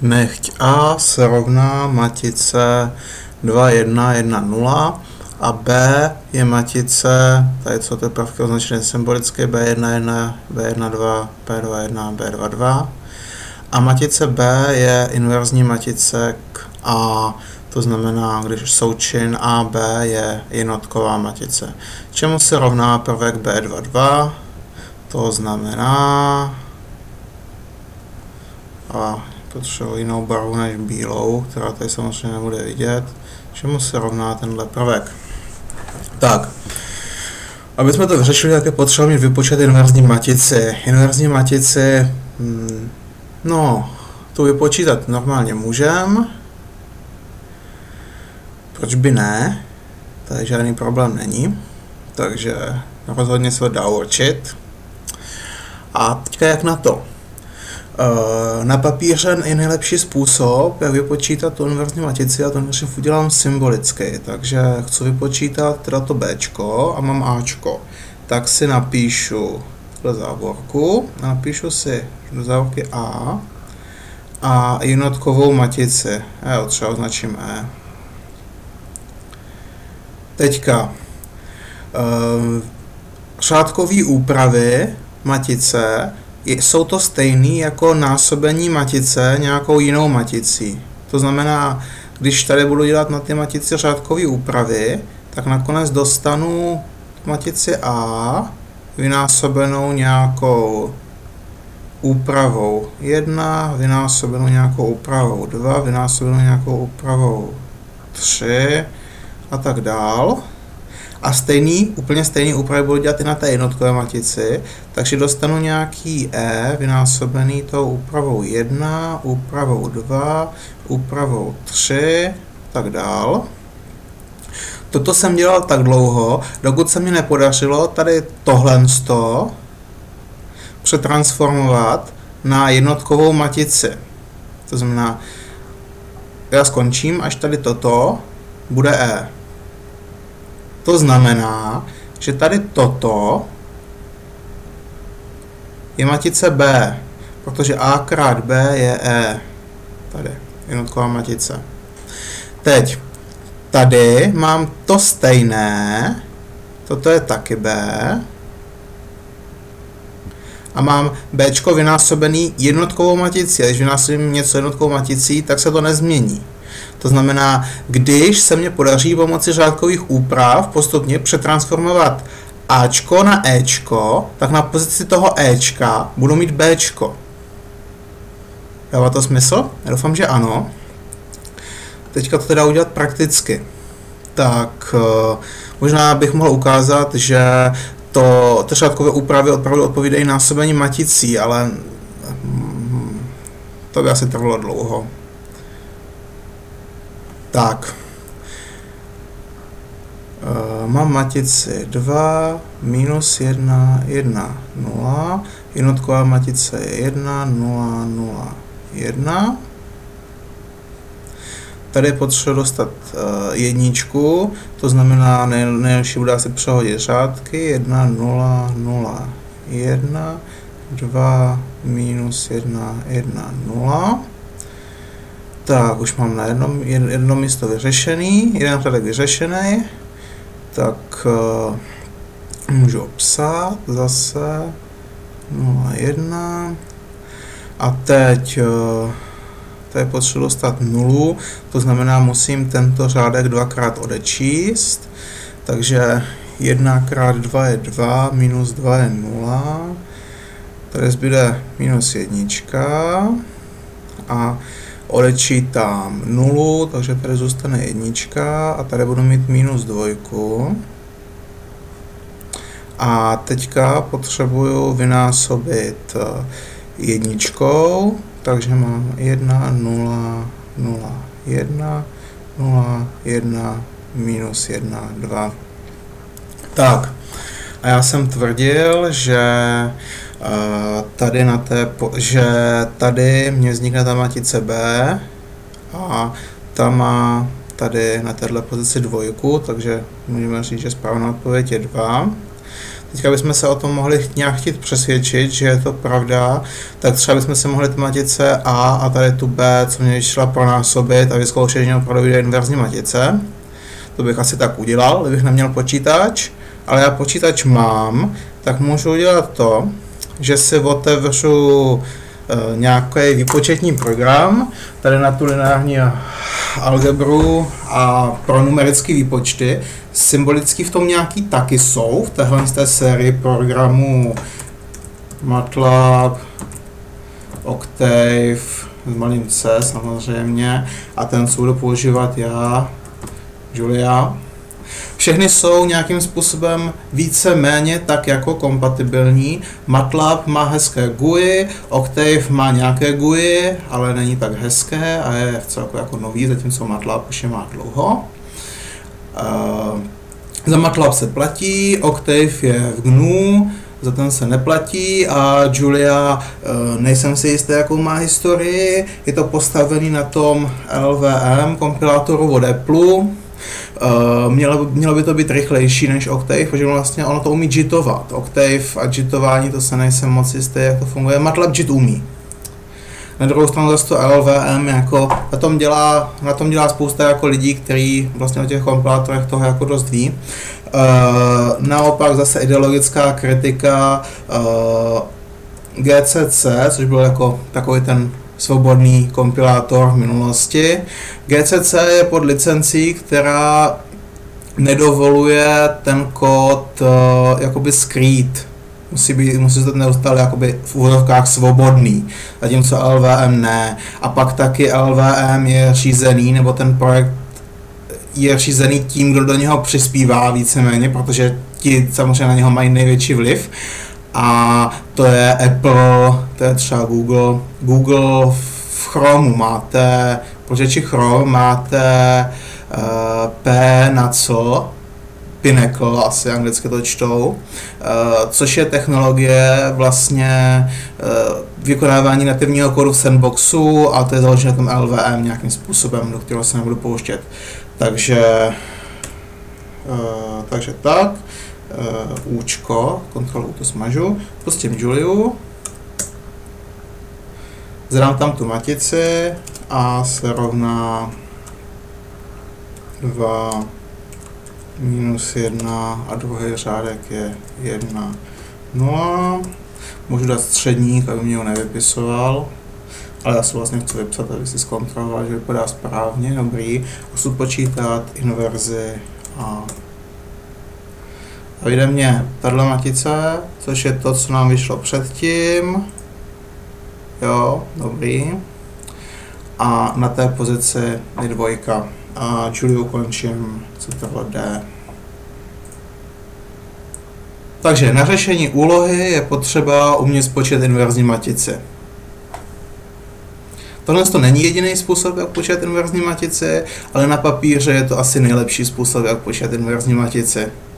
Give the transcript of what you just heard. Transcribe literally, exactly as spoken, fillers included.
Nechť A se rovná matice dva, jedna, jedna, nula a B je matice, tady jsou ty prvky označené symbolicky, B jedna, jedna, B jedna, dva, B dva, jedna, B dva, dva. A matice B je inverzní matice k A, to znamená, když součin A B je jednotková matice. Čemu se rovná prvek B dva, dva? To znamená, a potřebuji jinou barvu než bílou, která tady samozřejmě nebude vidět, čemu se rovná tenhle prvek. Tak, aby jsme to vyřešili, tak je potřeba mít vypočet inverzní matici. Inverzní matici, hmm, no, tu vypočítat normálně můžeme. Proč by ne? Tady žádný problém není. Takže rozhodně se to dá určit. A teďka jak na to? Na papíře je nejlepší způsob, jak vypočítat tu inverzní matici, a to než udělám symbolicky. Takže chci vypočítat teda to Bčko a mám Ačko. Tak si napíšu do závorku, napíšu si do závorky A a jednotkovou matici. Jo, třeba označím E. Teďka řádkové úpravy matice jsou to stejné jako násobení matice nějakou jinou maticí. To znamená, když tady budu dělat na ty matici řádkové úpravy, tak nakonec dostanu matici A vynásobenou nějakou úpravou jedna, vynásobenou nějakou úpravou dva, vynásobenou nějakou úpravou tři a tak dál. A stejný, úplně stejný úpravy budu dělat i na té jednotkové matici, takže dostanu nějaký E vynásobený tou úpravou jedna, úpravou dva, úpravou tři, tak dál. Toto jsem dělal tak dlouho, dokud se mi nepodařilo tady tohle přetransformovat na jednotkovou matici. To znamená, já skončím, až tady toto bude E. To znamená, že tady toto je matice B, protože A krát B je E. Tady, jednotková matice. Teď, tady mám to stejné, toto je taky B, a mám Bčko vynásobený jednotkovou maticí. A když vynásobím něco jednotkovou maticí, tak se to nezmění. To znamená, když se mně podaří pomocí řádkových úprav postupně přetransformovat Ačko na Ečko, tak na pozici toho Ečka budu mít Bčko. Dává to smysl? Já doufám, že ano. Teďka to teda udělat prakticky. Tak možná bych mohl ukázat, že to, ty řádkové úpravy opravdu odpovídají násobení maticí, ale to by asi trvalo dlouho. Tak, e, mám matici dva, minus jedna, jedna, nula, jednotková matice je jedna, nula, nula, jedna. Tady potřebuji dostat e, jedničku, to znamená, nejlepší bude asi přehodit řádky, jedna, nula, nula, jedna, dva, minus jedna, jedna, nula. Tak, už mám na jedno, jedno místo vyřešený, jeden řádek vyřešený, tak uh, můžu obsat zase nula, jedna a teď uh, tady potřebuji dostat nulu, to znamená, musím tento řádek dvakrát odečíst, takže jedna krát dva je dva, minus dva je nula, tady zbyde minus jednička a odečítám nulu, takže tady zůstane jednička a tady budu mít minus dvojku. A teďka potřebuju vynásobit jedničkou, takže mám jedna, nula, nula, jedna, nula, jedna, minus jedna, dva. Tak, a já jsem tvrdil, že tady na té, že tady mě vznikne ta matice B a ta má tady na této pozici dvojku, takže můžeme říct, že správná odpověď je dva. teďka bychom se o tom mohli nějak chtít přesvědčit, že je to pravda, tak třeba bychom se mohli tu matice A a tady tu B, co mě vyšla pronásobit a vyzkoušet, že opravdu jde inverzní matice. To bych asi tak udělal, kdybych neměl počítač, ale já počítač mám, tak můžu udělat to, že si otevřu e, nějaký výpočetní program, tady na tu lineární algebru a pro numerické výpočty. Symbolicky v tom nějaký taky jsou, v téhle z té sérii programů MATLAB, Octave, s malým C samozřejmě, a ten, co budu používat já, Julia. Všechny jsou nějakým způsobem více-méně tak jako kompatibilní. MATLAB má hezké G U I, Octave má nějaké G U I, ale není tak hezké a je celku jako nový, zatímco MATLAB už je má dlouho. Uh, za MATLAB se platí, Octave je v G N U, za ten se neplatí a Julia, uh, nejsem si jistý, jakou má historii, je to postavený na tom L V M kompilátoru od Apple. Uh, mělo, mělo by to být rychlejší než Octave, protože vlastně ono to umí jitovat. Octave a jitování, to se nejsem moc jistý, jak to funguje. MATLAB jit umí. Na druhou stranu zase to L V M, jako, na, tom dělá, na tom dělá spousta jako lidí, kteří vlastně o těch kompilátorech toho jako dost ví. Uh, naopak zase ideologická kritika uh, G C C, což byl jako takový ten svobodný kompilátor v minulosti. G C C je pod licencí, která nedovoluje ten kód uh, jakoby skrýt. Musí být, musí to neustále jakoby v úvodovkách svobodný, zatímco L V M ne. A pak taky L V M je řízený, nebo ten projekt je řízený tím, kdo do něho přispívá víceméně, protože ti samozřejmě na něho mají největší vliv. A to je Apple, to je třeba Google. Google v Chromu máte, počítači Chrome máte uh, P na co? Pinnacle, asi anglicky to čtou, uh, což je technologie vlastně uh, vykonávání nativního kódu v sandboxu a to je založené na tom L V M nějakým způsobem, do kterého se nebudu pouštět. Takže, uh, takže tak. Uh, Účko, kontrolu to smažu, pustím Juliu, zadám tam tu matici a se rovná dva minus jedna a druhý řádek je jedna nula. Můžu dát středník, aby mě ho nevypisoval, ale já si vlastně chci vypsat, aby si zkontroloval, že vypadá správně, dobrý. Musím počítat inverzi a A vyjde mě tato matice, což je to, co nám vyšlo předtím. Jo, dobrý. A na té pozici je dvojka. A Julie ukončím, co tohle jde. Takže na řešení úlohy je potřeba umět spočítat inverzní matici. Tohle to není jediný způsob, jak počítat inverzní matici, ale na papíře je to asi nejlepší způsob, jak počítat inverzní matici.